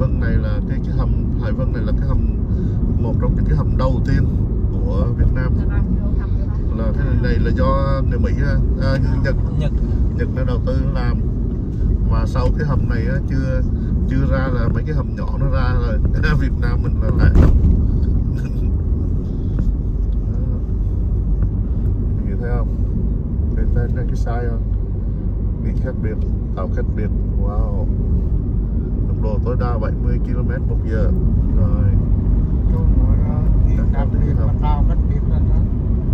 Vân này là cái hầm Hải Vân này là cái hầm, một trong những cái hầm đầu tiên của Việt Nam. Là cái này là do người Mỹ Nhật đã đầu tư làm, và sau cái hầm này á, chưa ra là mấy cái hầm nhỏ nó ra rồi. Việt Nam mình là lại nhìn thấy không, đây cái sai không, biển khác biệt, tàu khác biệt. Wow, tốc độ tối đa 70 km/h rồi. Đặc biệt là tàu cách biệt là đó.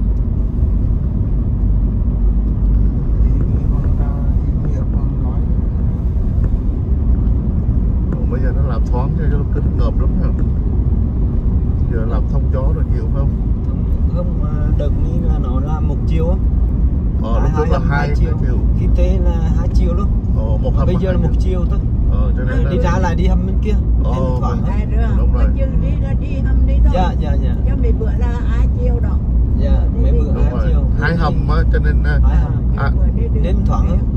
Bây giờ nó làm thoáng cho lúc cứ ngợp lắm hả? Giờ làm thông gió rồi nhiều không? Không, đợtนี้là nó làm một chiều á. Lúc trước là hai chiều. Khi thế là 2 chiều luôn. Bây giờ là 1 chiều thôi. Cho nên đi ra lại đi hầm bên kia. Thoáng. Đúng rồi. Đi hầm đi thôi. Dạ. Chứ mấy bữa là 2 chiều đó. Dạ, mấy bữa 2 chiều. 2 hầm á, cho nên đến thoáng hơn.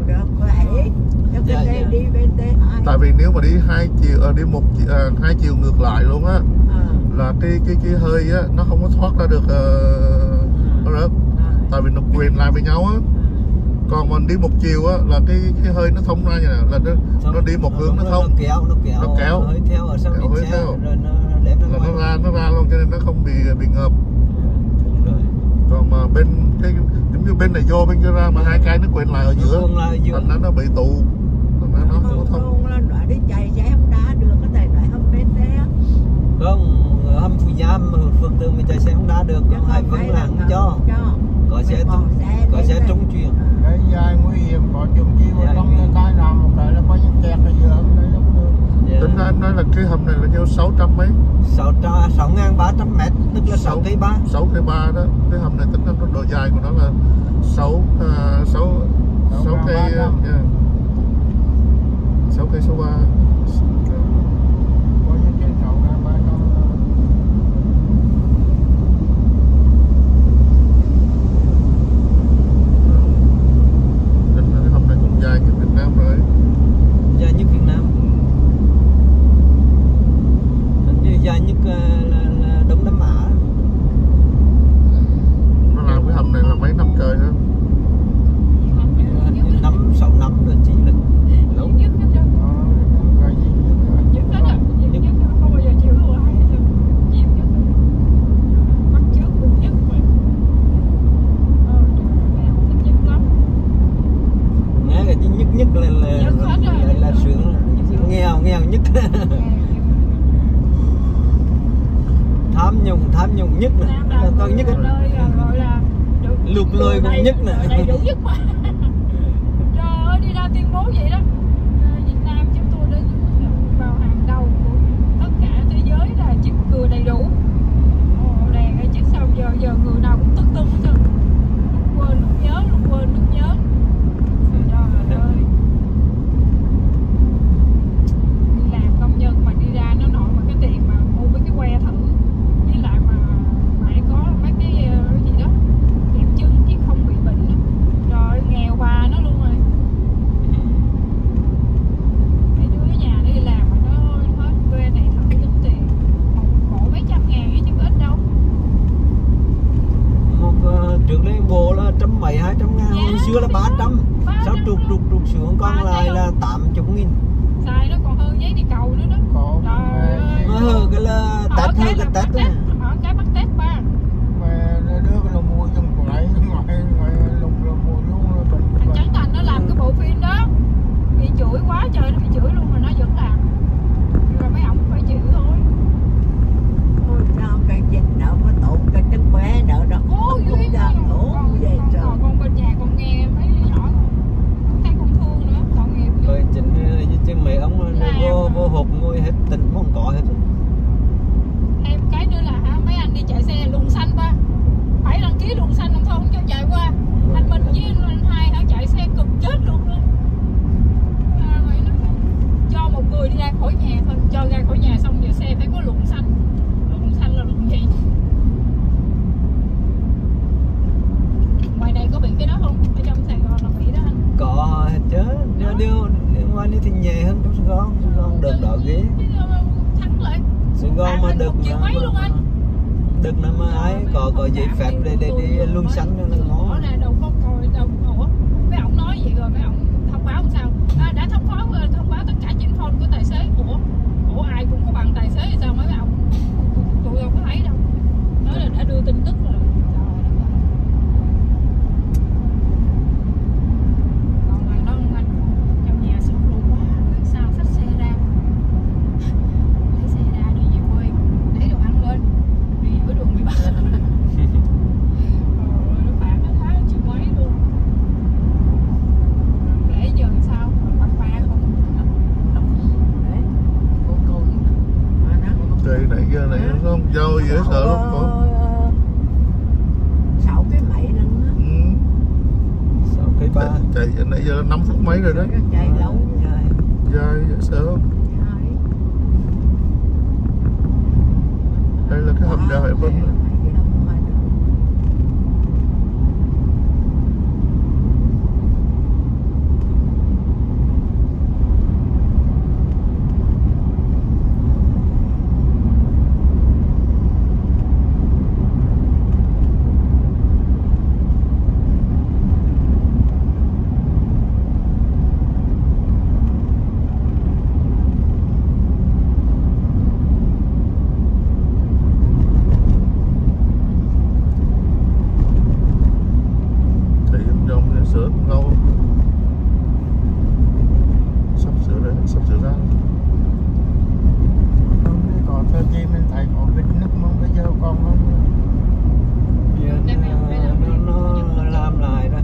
Đi bên đây. Tại vì nếu mà đi 2 chiều, đi 2 chiều ngược lại luôn á, là cái hơi á nó không có thoát ra được nó rớt. Tại vì nó quền lại với nhau á. Còn mình đi 1 chiều á là cái hơi nó thông ra như nào, là nó đi một hướng nó thông. Nó kéo hơi theo ở sau hơi xe theo. Rồi nó đem ra Nó ra luôn, cho nên nó không bị ngợp. Còn mà bên cái giống như bên này vô bên kia ra mà hai cái nó quền lại ở giữa, thành nó bị tụ, thành nó không có thông. Đoạn đi chạy sẽ không đá được, cái này lại không bên xe. Không, hầm Phú Giam Phước Tượng mình chạy xe không đá được, Hải Vân là không cho. Có xe trung chuyển. Đấy dài nguy hiểm, có chung chi mà trong cái làm một cái là có những kẹt ở giữa không đấy không được. Tính ra anh nói là cái hầm này là nhiêu 600 mấy? 6.300 m, tức là 6 cây 3. 6 cây 3 đó. Cái hầm này tính ra độ dài của nó là 6 cây 6 cây số 3. Có những trên 6.300. Tính ra cái hầm này cũng dài như Việt Nam rồi. Dài nhất Việt Nam. Dài nhất là Đông Nam Á. Nó làm cái hầm này là mấy năm trời nữa? 5-6 năm rồi chỉ là lâu. Nghe cái nhất là sướng, nghèo nhất. tham nhũng nhất nè, tôi nhất lục lôi cũng nhất nè. Đầy đủ nhất mà. Trời ơi, đi ra tuyên bố vậy đó. Việt Nam chúng tôi đã vào hàng đầu của tất cả thế giới là chip cửa đầy đủ. Đèn hay chứ sao giờ người nào cũng tức hết trơn. Lúc quên lúc nhớ, lúc quên lúc nhớ. Trời ơi. Đi làm công nhân mà đi ra nó nổi mà cái tiền mà mua mấy cái que thử, với lại mà phải có mấy cái gì đó kiểm chứng chứ không bị bệnh đó. Trời, nghèo bà nó luôn rồi. Mấy đứa ở nhà nó đi làm mà nó hết que này thử tính tiền một bộ mấy trăm ngàn ấy chứ ít đâu. Một trước đây bộ là 100-200 ngàn, hồi xưa là 300. Sao trục xuống con lại là 80.000. Xài nó còn hơn giấy đi cầu nữa đó. Trời ơi. Cái là test hơn cái test đó. Ở cái bắt test ba. Mà đưa cái lồng mùi trong của ấy ngoài lồng mùi luôn rồi bệnh. Thằng Trấn Thành nó làm cái bộ phim đó bị chửi quá trời, nó bị chửi luôn mà nó vẫn làm. Rồi mấy ổng phải chịu thôi. Ôi sao cái dịch nợ có tụng cái trứng bé nợ đó. Ôi Không ra ngủ về trời. Con bên nhà con nghe mấy đứa nhỏ con thấy con thương nữa, tội nghiệp nữa. Rồi chính mấy ông vô hộp ngồi hết tỉnh không có hết. Thêm cái nữa là mấy anh đi chạy xe luồng xanh ba, phải đăng ký luồng xanh không thôi không cho chạy qua. Anh Minh với anh Hai hả chạy xe cực chết luôn. Cho một người đi ra khỏi nhà thôi, cho ra khỏi nhà xong giờ xe phải có luồng xanh. Luồng xanh là luồng gì? Ngoài này có bị cái đó không? Ở trong Sài Gòn là bị đó anh? Có hết chứ. Điều Sài Gòn thì nhẹ hơn trong Sài Gòn được đỏ ghế. Thắng lại. Sài Gòn mà được được mà ấy có giấy phép để đi luân xanh là ngon. Rõ là đâu có coi đâu. Ủa, mấy ông nói vậy rồi mấy ông thông báo làm sao? Đã thông báo tất cả trên phone của tài xế. Ủa ai cũng có bằng tài xế thì sao mấy ông? Tụi đâu có thấy đâu. Nói là đã đưa tin tức rồi. Nãy giờ này nó không dâu dễ sợ lắm con. 6 cái mấy lần đó. 6 cái 3. Chạy nãy giờ 5 phút mấy rồi đó. Chạy lâu rồi. Dài dễ sợ không? Đây là cái hầm đèo Hải Vân. Sửa lâu sắp sửa ra không biết còn theo chi mình thấy có vết nứt không bây giờ còn không nó làm lại rồi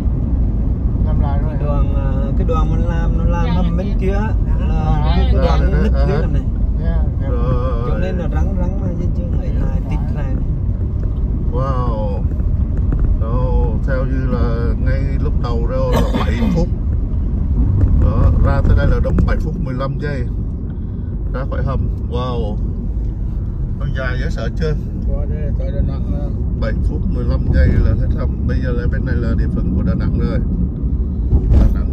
cái đoàn mình làm nó làm hầm bên kia là cái đoàn nó nứt dưới này cho nên là rắn chứ chưa lại tích lại. Wow. Theo như là ngay lúc đầu ra là 7 phút đó, ra tới đây là đúng 7 phút 15 giây ra khỏi hầm. Wow, nó dài dễ sợ chưa? 7 phút 15 giây là hết hầm. Bây giờ là bên này là địa phận của Đà Nẵng rồi. Đà Nẵng